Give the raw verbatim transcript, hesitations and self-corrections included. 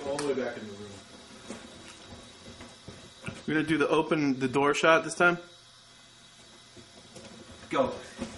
all the way back in the room. We're gonna do the open the door shot this time. Go.